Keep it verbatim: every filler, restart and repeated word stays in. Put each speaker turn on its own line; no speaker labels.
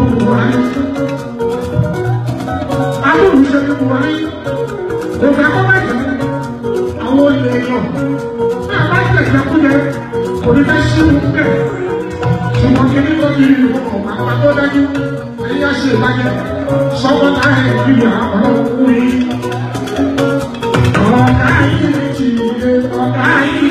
Buhari. Agbóhùn ìṣẹ́jú Buhari kò fẹ́ kọ́ bàjẹ́ àwọn olè èèyàn náà bá tẹ̀síọ́kúlẹ̀ kò ní fẹ́ sí òun bẹ̀. Ṣùgbọ́n kí ní kọ́ kiri ìwọ̀n àpá tó dájú ẹ̀yìn àṣẹ ìbàjẹ́ sọ́wọ́n láì ìyá ọlọ́run kú yìí. Ọ̀gá yìí ti ọ̀gá yìí.